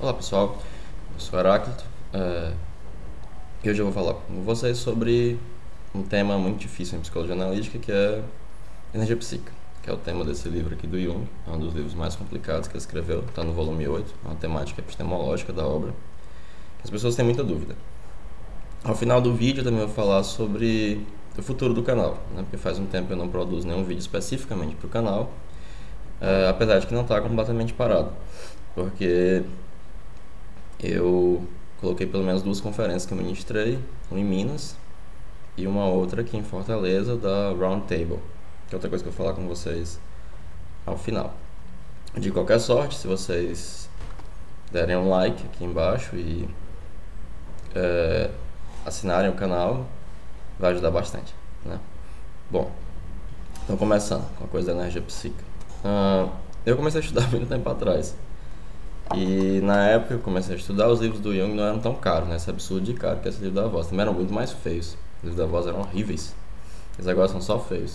Olá pessoal, eu sou Heráclito e hoje eu vou falar com vocês sobre um tema muito difícil em psicologia analítica, que é energia psíquica, que é o tema desse livro aqui do Jung, é um dos livros mais complicados que ele escreveu, está no volume 8, é uma temática epistemológica da obra, que as pessoas têm muita dúvida. Ao final do vídeo eu também vou falar sobre o futuro do canal, né, porque faz um tempo que eu não produzo nenhum vídeo especificamente para o canal, apesar de que não está completamente parado, porque eu coloquei pelo menos 2 conferências que eu ministrei, uma em Minas e uma outra aqui em Fortaleza, da Round Table, que é outra coisa que eu vou falar com vocês ao final. De qualquer sorte, se vocês derem um like aqui embaixo e assinarem o canal, vai ajudar bastante, né? Bom, então começando com a coisa da energia psíquica. Eu comecei a estudar muito tempo atrás. E na época que eu comecei a estudar, os livros do Jung não eram tão caros, né? Esse absurdo de caro que esse livro da voz. Também eram muito mais feios. Os livros da voz eram horríveis. Eles agora são só feios.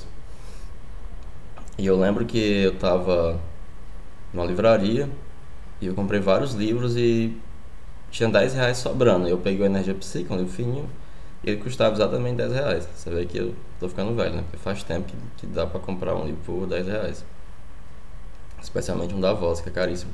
E eu lembro que eu tava numa livraria e eu comprei vários livros e tinha R$ 10 sobrando. Eu peguei o Energia Psíquica, um livro fininho, e ele custava exatamente R$ 10. Você vê que eu tô ficando velho, né? Porque faz tempo que dá pra comprar um livro por R$ 10. Especialmente um da voz, que é caríssimo.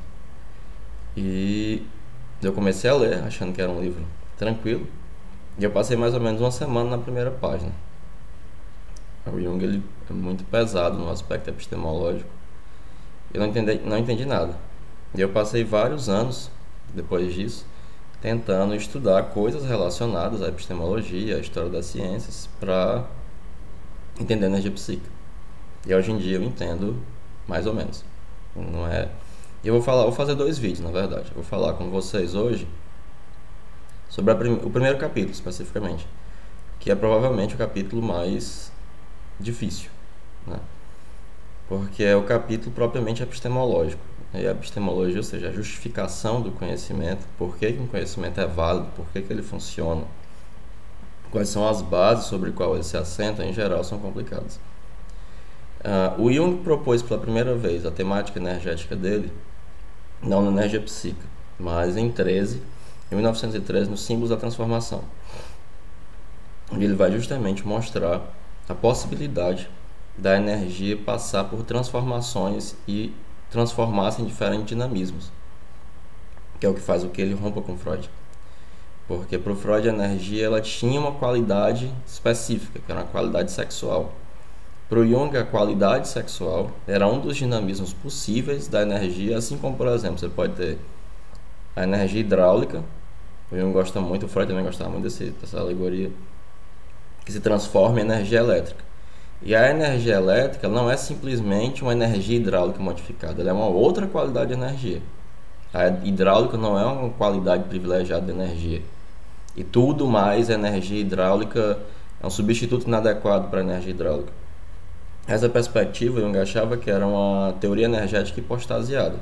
E eu comecei a ler, achando que era um livro tranquilo, e eu passei mais ou menos uma semana na primeira página. O Jung ele é muito pesado no aspecto epistemológico. Eu não entendi nada. E eu passei vários anos, depois disso, tentando estudar coisas relacionadas à epistemologia, à história das ciências, para entender a energia psíquica. E hoje em dia eu entendo mais ou menos. Não é... Eu vou fazer 2 vídeos, na verdade. Eu vou falar com vocês hoje sobre o primeiro capítulo, especificamente, que é provavelmente o capítulo mais difícil, né? Porque é o capítulo propriamente epistemológico. E a epistemologia, ou seja, a justificação do conhecimento, por que um conhecimento é válido, por que ele funciona, quais são as bases sobre as quais ele se assenta, em geral, são complicadas. O Jung propôs pela primeira vez a temática energética dele, não na energia psíquica, mas em 1913, nos Símbolos da Transformação. Ele vai justamente mostrar a possibilidade da energia passar por transformações e transformar-se em diferentes dinamismos, que é o que faz o que ele rompa com Freud. Porque para o Freud a energia ela tinha uma qualidade específica, que era uma qualidade sexual. Para o Jung, a qualidade sexual era um dos dinamismos possíveis da energia, assim como, por exemplo, você pode ter a energia hidráulica, o Jung gosta muito, o Freud também gostava muito dessa alegoria, que se transforma em energia elétrica. E a energia elétrica não é simplesmente uma energia hidráulica modificada, ela é uma outra qualidade de energia. A hidráulica não é uma qualidade privilegiada de energia. E tudo mais, a energia hidráulica é um substituto inadequado para a energia hidráulica. Essa perspectiva, Jung achava que era uma teoria energética hipostasiada,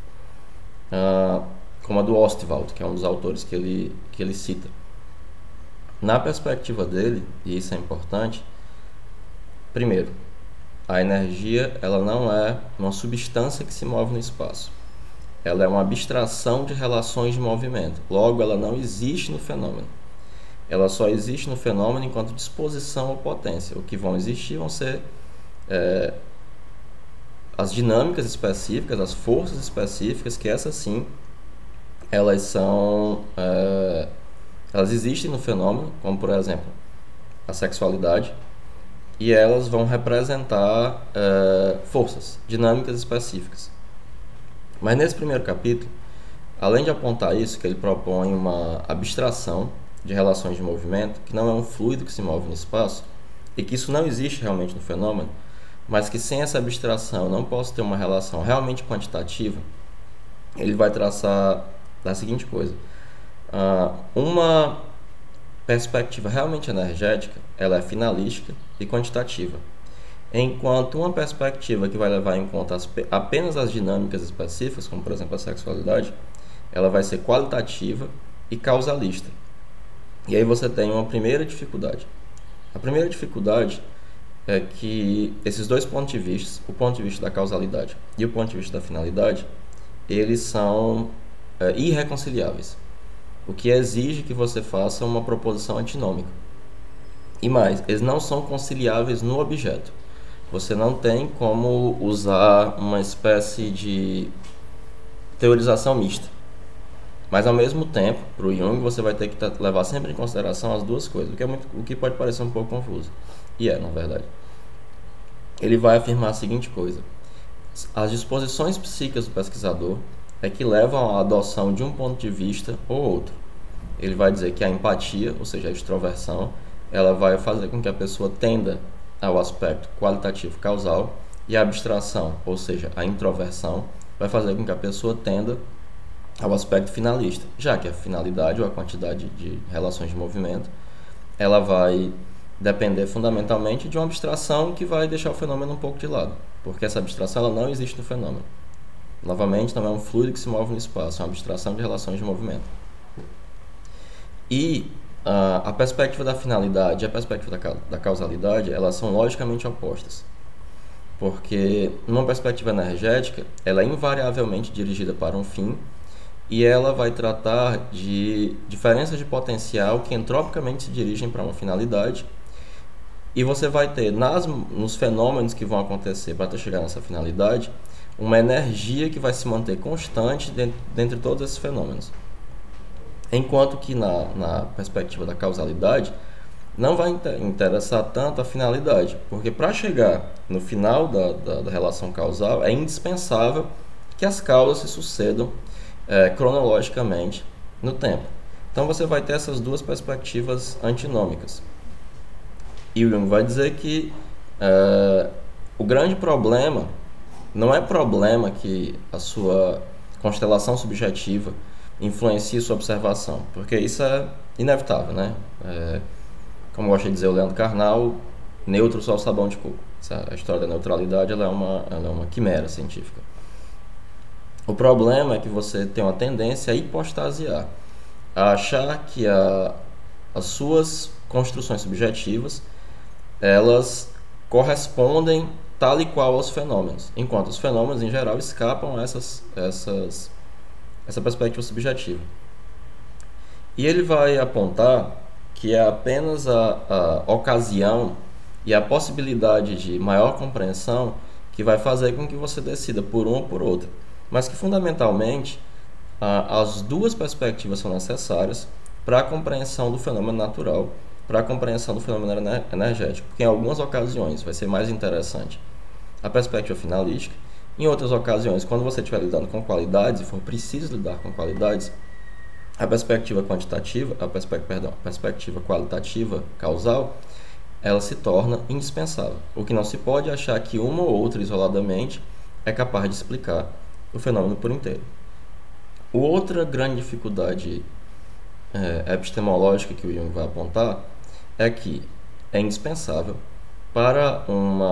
como a do Ostwald, que é um dos autores que ele cita. Na perspectiva dele, e isso é importante, primeiro, a energia ela não é uma substância que se move no espaço. Ela é uma abstração de relações de movimento. Logo, ela não existe no fenômeno. Ela só existe no fenômeno enquanto disposição ou potência. O que vão existir vão ser as dinâmicas específicas, as forças específicas, que essas sim, elas existem no fenômeno, como por exemplo a sexualidade, e elas vão representar forças, dinâmicas específicas. Mas nesse primeiro capítulo, além de apontar isso, que ele propõe uma abstração de relações de movimento, que não é um fluido que se move no espaço, e que isso não existe realmente no fenômeno, mas que sem essa abstração não posso ter uma relação realmente quantitativa, ele vai traçar a seguinte coisa: uma perspectiva realmente energética, ela é finalística e quantitativa, enquanto uma perspectiva que vai levar em conta apenas as dinâmicas específicas, como por exemplo a sexualidade, ela vai ser qualitativa e causalista. E aí você tem uma primeira dificuldade. A primeira dificuldade é que esses 2 pontos de vista, o ponto de vista da causalidade e o ponto de vista da finalidade, eles são irreconciliáveis, o que exige que você faça uma proposição antinômica. E mais, eles não são conciliáveis no objeto. Você não tem como usar uma espécie de teorização mista. Mas ao mesmo tempo, para o Jung, você vai ter que levar sempre em consideração as duas coisas, o que pode parecer um pouco confuso. E na verdade. Ele vai afirmar a seguinte coisa: as disposições psíquicas do pesquisador é que levam à adoção de um ponto de vista ou outro. Ele vai dizer que a empatia, ou seja, a extroversão, ela vai fazer com que a pessoa tenda ao aspecto qualitativo causal, e a abstração, ou seja, a introversão, vai fazer com que a pessoa tenda ao aspecto finalista, já que a finalidade ou a quantidade de relações de movimento ela vai depender fundamentalmente de uma abstração que vai deixar o fenômeno um pouco de lado, porque essa abstração ela não existe no fenômeno. Novamente, não é um fluido que se move no espaço, é uma abstração de relações de movimento. E a perspectiva da finalidade e a perspectiva da causalidade, elas são logicamente opostas, porque numa perspectiva energética, ela é invariavelmente dirigida para um fim, e ela vai tratar de diferenças de potencial que entropicamente se dirigem para uma finalidade, e você vai ter nos fenômenos que vão acontecer para chegar nessa finalidade uma energia que vai se manter constante dentre todos esses fenômenos. Enquanto que na perspectiva da causalidade não vai interessar tanto a finalidade, porque para chegar no final da relação causal é indispensável que as causas se sucedam cronologicamente no tempo. Então você vai ter essas duas perspectivas antinômicas. E o Jung vai dizer que o grande problema não é problema que a sua constelação subjetiva influencie sua observação, porque isso é inevitável, né? Como gosta de dizer o Leandro Carnal, neutro só o sabão de coco. A história da neutralidade ela é uma quimera científica. O problema é que você tem uma tendência a hipostasiar, a achar que as suas construções subjetivas elas correspondem tal e qual aos fenômenos, enquanto os fenômenos em geral escapam a essa perspectiva subjetiva. E ele vai apontar que é apenas a ocasião e a possibilidade de maior compreensão que vai fazer com que você decida por um ou por outro, mas que fundamentalmente as duas perspectivas são necessárias para a compreensão do fenômeno natural, para a compreensão do fenômeno energético, porque em algumas ocasiões vai ser mais interessante a perspectiva finalística, em outras ocasiões, quando você estiver lidando com qualidades e for preciso lidar com qualidades, a perspectiva quantitativa, a perspectiva qualitativa causal, ela se torna indispensável. O que não se pode achar que uma ou outra isoladamente é capaz de explicar o fenômeno por inteiro. Outra grande dificuldade epistemológica que o Jung vai apontar é que é indispensável para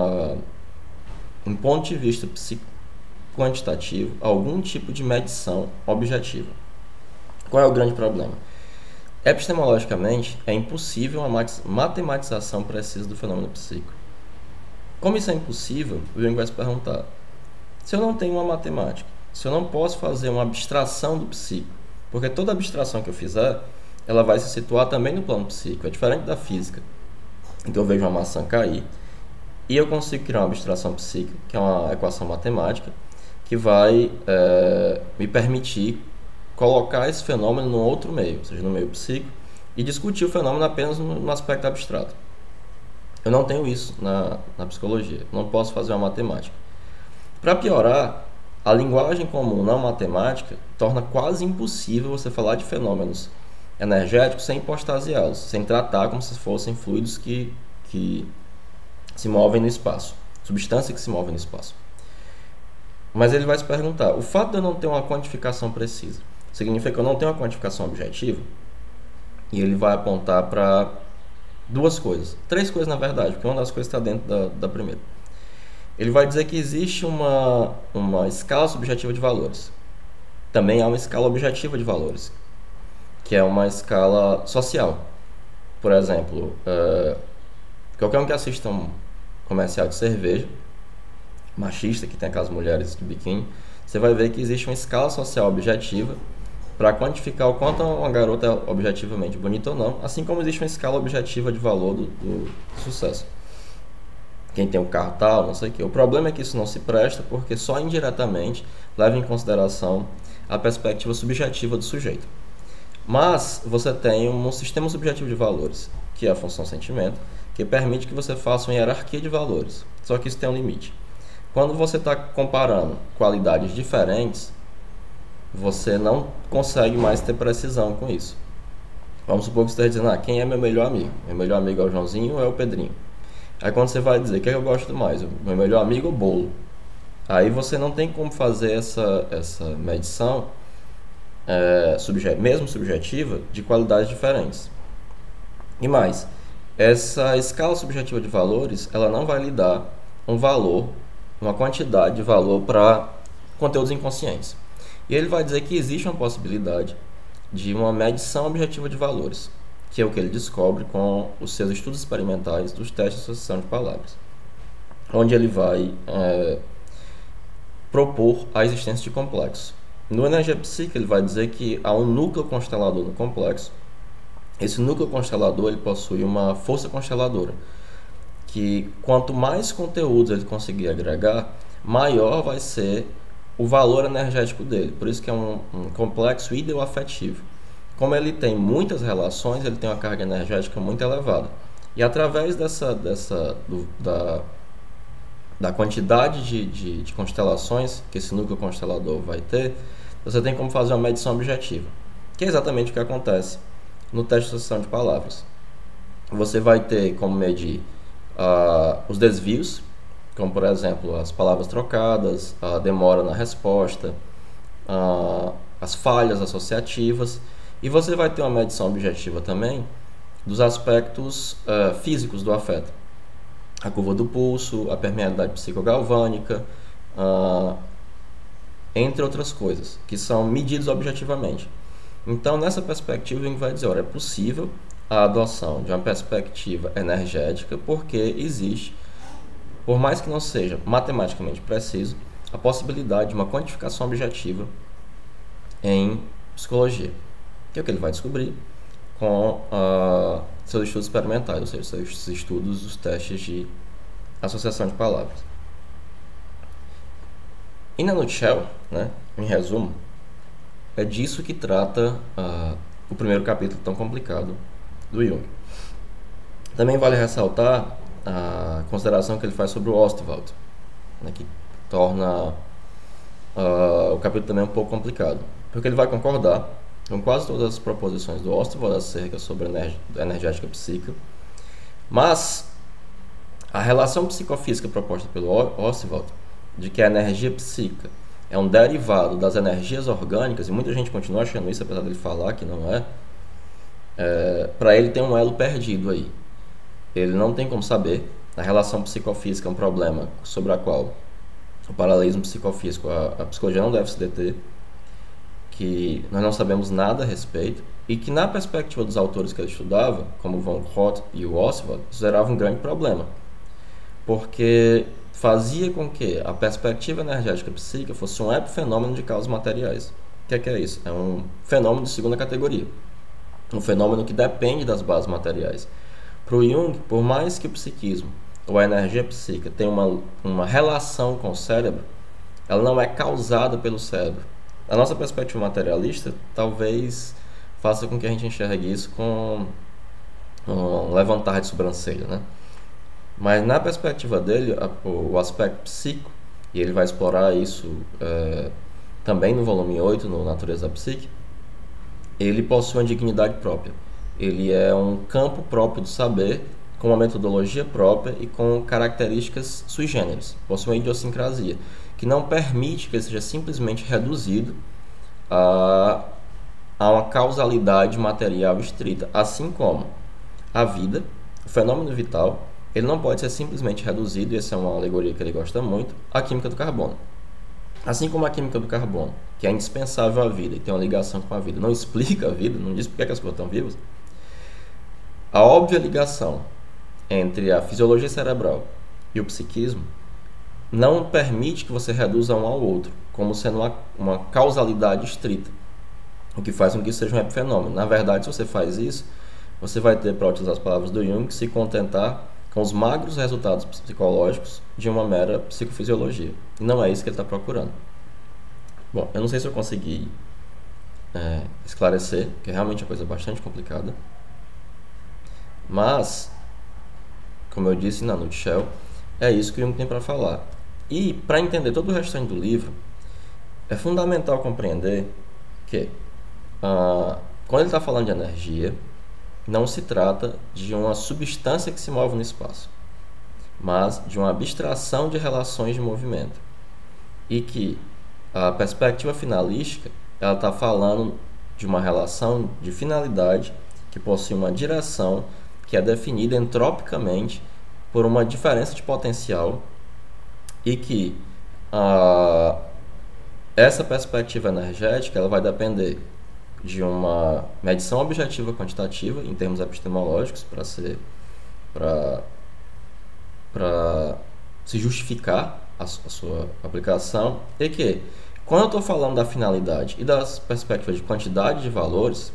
um ponto de vista psico-quantitativo algum tipo de medição objetiva. Qual é o grande problema? Epistemologicamente, é impossível uma matematização precisa do fenômeno psíquico. Como isso é impossível, o Jung vai se perguntar: se eu não tenho uma matemática, se eu não posso fazer uma abstração do psíquico, porque toda abstração que eu fizer, ela vai se situar também no plano psíquico, é diferente da física, em que eu vejo uma maçã cair, e eu consigo criar uma abstração psíquica, que é uma equação matemática, que vai me permitir colocar esse fenômeno num outro meio, ou seja, no meio psíquico, e discutir o fenômeno apenas no aspecto abstrato. Eu não tenho isso na psicologia, não posso fazer uma matemática. Para piorar, a linguagem comum não matemática torna quase impossível você falar de fenômenos energéticos sem hipostasiá-los, sem tratar como se fossem fluidos que se movem no espaço, substâncias que se movem no espaço. Mas ele vai se perguntar: o fato de eu não ter uma quantificação precisa significa que eu não tenho uma quantificação objetiva? E ele vai apontar para duas coisas, três coisas na verdade, porque uma das coisas está dentro da primeira. Ele vai dizer que existe uma escala subjetiva de valores. Também há uma escala objetiva de valores, que é uma escala social. Por exemplo, qualquer um que assista um comercial de cerveja machista, que tem aquelas mulheres de biquíni, você vai ver que existe uma escala social objetiva para quantificar o quanto uma garota é objetivamente bonita ou não, assim como existe uma escala objetiva de valor do sucesso. Quem tem um carro tal, não sei o que. O problema é que isso não se presta porque só indiretamente leva em consideração a perspectiva subjetiva do sujeito. Mas você tem um sistema subjetivo de valores, que é a função sentimento, que permite que você faça uma hierarquia de valores. Só que isso tem um limite. Quando você está comparando qualidades diferentes, você não consegue mais ter precisão com isso. Vamos supor que você esteja dizendo, quem é meu melhor amigo? Meu melhor amigo é o Joãozinho ou é o Pedrinho? Aí quando você vai dizer, o que é que eu gosto mais? O meu melhor amigo ou o bolo? Aí você não tem como fazer essa medição, mesmo subjetiva, de qualidades diferentes. E mais, essa escala subjetiva de valores, ela não vai lhe dar um valor, uma quantidade de valor para conteúdos inconscientes. E ele vai dizer que existe uma possibilidade de uma medição objetiva de valores, que é o que ele descobre com os seus estudos experimentais dos testes de associação de palavras, onde ele vai propor a existência de complexos. No Energia Psíquica, ele vai dizer que há um núcleo constelador no complexo. Esse núcleo constelador ele possui uma força consteladora, que quanto mais conteúdos ele conseguir agregar, maior vai ser o valor energético dele. Por isso que é um complexo ideoafetivo. Como ele tem muitas relações, ele tem uma carga energética muito elevada. E através da quantidade de constelações que esse núcleo constelador vai ter, você tem como fazer uma medição objetiva, que é exatamente o que acontece no teste de associação de palavras. Você vai ter como medir os desvios, como por exemplo as palavras trocadas, a demora na resposta, as falhas associativas, e você vai ter uma medição objetiva também dos aspectos físicos do afeto, a curva do pulso, a permeabilidade psicogalvânica, entre outras coisas, que são medidos objetivamente. Então, nessa perspectiva, a gente vai dizer, olha, é possível a adoção de uma perspectiva energética, porque existe, por mais que não seja matematicamente preciso, a possibilidade de uma quantificação objetiva em psicologia, que é o que ele vai descobrir com seus estudos experimentais, ou seja, seus estudos dos testes de associação de palavras. E na nutshell, em resumo, é disso que trata o primeiro capítulo tão complicado do Jung. Também vale ressaltar a consideração que ele faz sobre o Ostwald, que torna o capítulo também um pouco complicado, porque ele vai concordar com quase todas as proposições do Ostwald acerca sobre a energética psíquica, mas a relação psicofísica proposta pelo Ostwald, de que a energia psíquica é um derivado das energias orgânicas, e muita gente continua achando isso, apesar dele falar que não é, para ele tem um elo perdido aí. Ele não tem como saber. A relação psicofísica é um problema sobre a qual o paralelismo psicofísico, a psicologia não deve se deter, que nós não sabemos nada a respeito, e que na perspectiva dos autores que ele estudava, como von Roth e o Ostwald, isso gerava um grande problema, porque fazia com que a perspectiva energética psíquica fosse um epifenômeno de causas materiais. O que é isso? É um fenômeno de segunda categoria, um fenômeno que depende das bases materiais. Para o Jung, por mais que o psiquismo ou a energia psíquica tenha uma relação com o cérebro, ela não é causada pelo cérebro. A nossa perspectiva materialista talvez faça com que a gente enxergue isso com um levantar de sobrancelha, Mas na perspectiva dele, o aspecto psíquico, e ele vai explorar isso também no volume 8, no Natureza da Psique, ele possui uma dignidade própria. Ele é um campo próprio do saber, com uma metodologia própria e com características sui generis. Possui uma idiosincrasia, que não permite que ele seja simplesmente reduzido a uma causalidade material estrita, assim como a vida, o fenômeno vital, ele não pode ser simplesmente reduzido, e essa é uma alegoria que ele gosta muito, à química do carbono. Assim como a química do carbono, que é indispensável à vida e tem uma ligação com a vida, não explica a vida, não diz por que as coisas estão vivas, a óbvia ligação entre a fisiologia cerebral e o psiquismo não permite que você reduza um ao outro, como sendo uma causalidade estrita. o que faz com que isso seja um epifenômeno. Na verdade, se você faz isso, você vai ter, para utilizar as palavras do Jung, se contentar com os magros resultados psicológicos de uma mera psicofisiologia. E não é isso que ele está procurando. Bom, eu não sei se eu consegui esclarecer, que é realmente uma coisa bastante complicada. Mas, como eu disse na Nutshell, é isso que o Jung tem para falar. E, para entender todo o restante do livro, é fundamental compreender que, quando ele está falando de energia, não se trata de uma substância que se move no espaço, mas de uma abstração de relações de movimento. E que a perspectiva finalística, ela está falando de uma relação de finalidade que possui uma direção que é definida entropicamente por uma diferença de potencial e que essa perspectiva energética ela vai depender de uma medição objetiva quantitativa em termos epistemológicos para se justificar a sua aplicação, e que quando eu estou falando da finalidade e das perspectivas de quantidade de valores,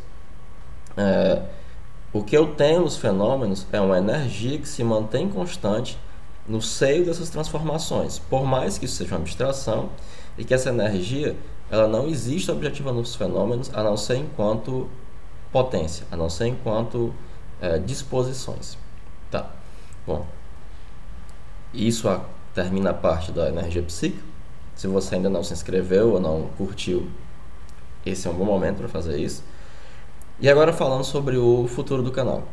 o que eu tenho nos fenômenos é uma energia que se mantém constante no seio dessas transformações, por mais que isso seja uma abstração e que essa energia ela não existe objetiva nos fenômenos a não ser enquanto potência, a não ser enquanto disposições. Tá. Bom, isso termina a parte da energia psíquica. Se você ainda não se inscreveu ou não curtiu, esse é um bom momento para fazer isso. E agora falando sobre o futuro do canal.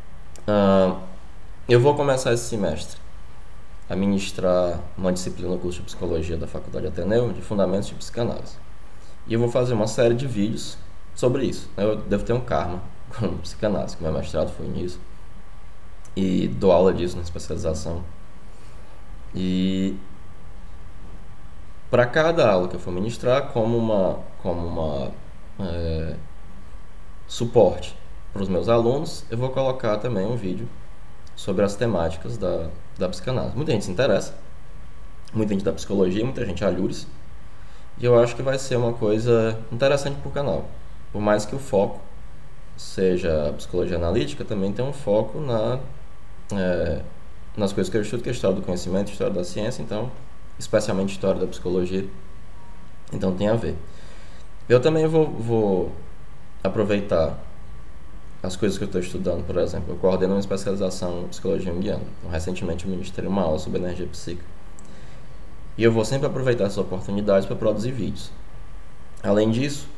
Eu vou começar esse semestre a ministrar uma disciplina no curso de Psicologia da Faculdade Ateneu, de Fundamentos de Psicanálise. E eu vou fazer uma série de vídeos sobre isso. Eu devo ter um karma com psicanálise, que meu mestrado foi nisso. E dou aula disso na especialização. E para cada aula que eu for ministrar, como suporte para os meus alunos, eu vou colocar também um vídeo sobre as temáticas da psicanálise. Muita gente se interessa, muita gente da psicologia, muita gente alhures, e eu acho que vai ser uma coisa interessante para o canal. Por mais que o foco seja a psicologia analítica, também tem um foco nas coisas que eu estudo, que é a história do conhecimento, a história da ciência, então, especialmente a história da psicologia, então tem a ver. Eu também vou aproveitar as coisas que eu estou estudando. Por exemplo, eu coordeno uma especialização em psicologia junguiana. Então, recentemente eu ministrei uma aula sobre energia psíquica. E eu vou sempre aproveitar essas oportunidades para produzir vídeos. Além disso,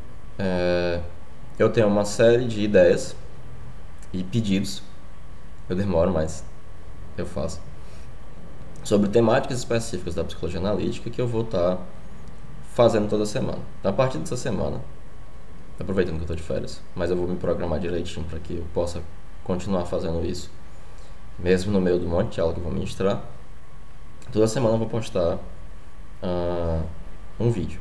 eu tenho uma série de ideias e pedidos. Eu demoro, mas eu faço. Sobre temáticas específicas da psicologia analítica que eu vou estar fazendo toda semana. Então, a partir dessa semana, aproveitando que eu estou de férias, mas eu vou me programar direitinho para que eu possa continuar fazendo isso, mesmo no meio do monte de aula que eu vou ministrar. Toda semana eu vou postar um vídeo.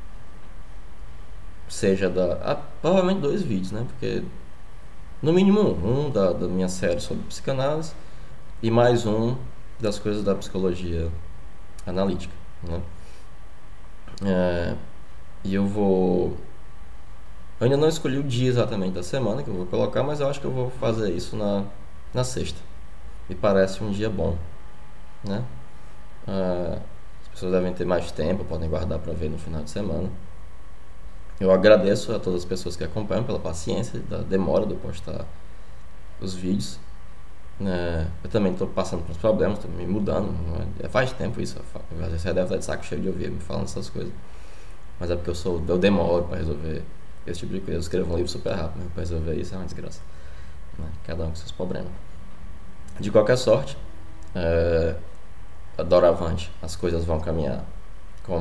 Seja provavelmente 2 vídeos, né? Porque no mínimo um da minha série sobre psicanálise e mais um das coisas da psicologia analítica, né? E eu ainda não escolhi o dia exatamente da semana que eu vou colocar, mas eu acho que eu vou fazer isso na sexta. Me parece um dia bom, né? As pessoas devem ter mais tempo, podem guardar para ver no final de semana. Eu agradeço a todas as pessoas que acompanham pela paciência da demora de eu postar os vídeos. Eu também estou passando por uns problemas, estou me mudando. Faz tempo isso. Você deve estar de saco cheio de ouvir me falando essas coisas. Mas é porque eu demoro para resolver esse tipo de coisa. Eu escrevo um livro super rápido, mas para resolver isso é uma desgraça, né? Cada um com seus problemas. De qualquer sorte, doravante, as coisas vão caminhar com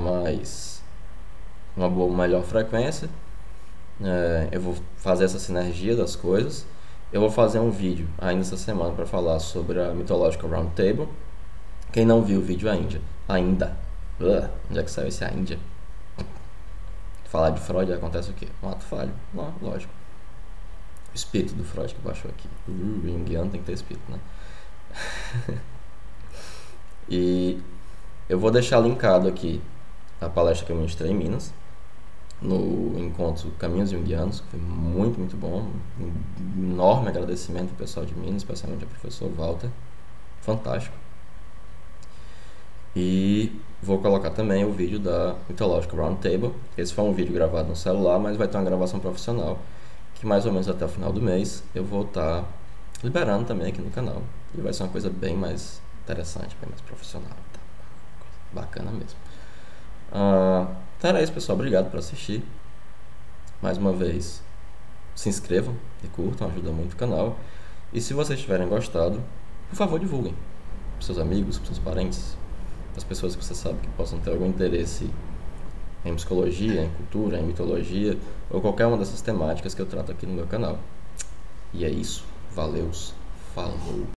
uma melhor frequência. Eu vou fazer essa sinergia das coisas. Eu vou fazer um vídeo ainda essa semana para falar sobre a Mythological Round Table. Quem não viu o vídeo ainda, onde é que saiu esse ainda? Falar de Freud acontece o quê? Um ato falho, lógico. O espírito do Freud que baixou aqui. O junguiano tem que ter espírito, né? E eu vou deixar linkado aqui a palestra que eu ministrei em Minas, no encontro Caminhos Jungianos, que foi muito, muito bom. Um enorme agradecimento ao pessoal de Minas, especialmente ao professor Walter. Fantástico. E vou colocar também o vídeo da Mythological Roundtable. Esse foi um vídeo gravado no celular, mas vai ter uma gravação profissional, que mais ou menos até o final do mês eu vou estar liberando também aqui no canal. E vai ser uma coisa bem mais interessante, bem mais profissional. Tá? Bacana mesmo. Então era isso, pessoal. Obrigado por assistir. Mais uma vez, se inscrevam e curtam, ajuda muito o canal. E se vocês tiverem gostado, por favor, divulguem para seus amigos, para seus parentes, as pessoas que você sabe que possam ter algum interesse em psicologia, em cultura, em mitologia ou qualquer uma dessas temáticas que eu trato aqui no meu canal. E é isso. Valeus. Falou.